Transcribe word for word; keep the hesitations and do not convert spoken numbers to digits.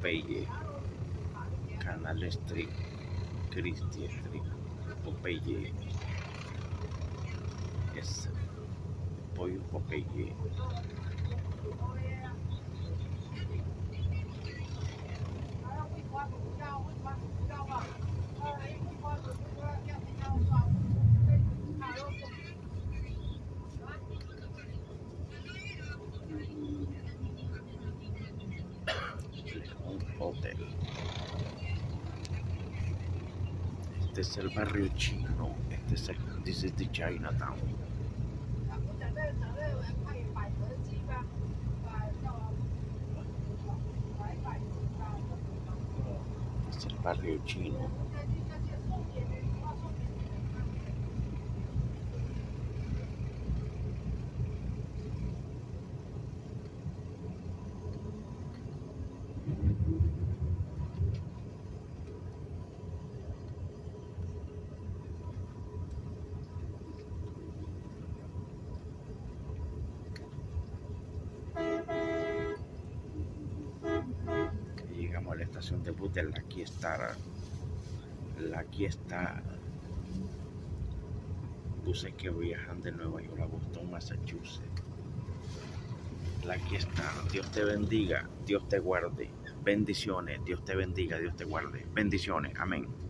Popeye, Canal Street, Christie Street, Popeye, es Pollo Popeye. Un hotel. Este es el barrio chino. Este es el, this is the Chinatown. Este es el barrio chino. Llegamos a la estación de bus de la Quiestar. La Quiestar. Buses que viajan de Nueva York a Boston, Massachusetts. La Quiestar. Dios te bendiga, Dios te guarde. Bendiciones, Dios te bendiga, Dios te guarde. Bendiciones, amén.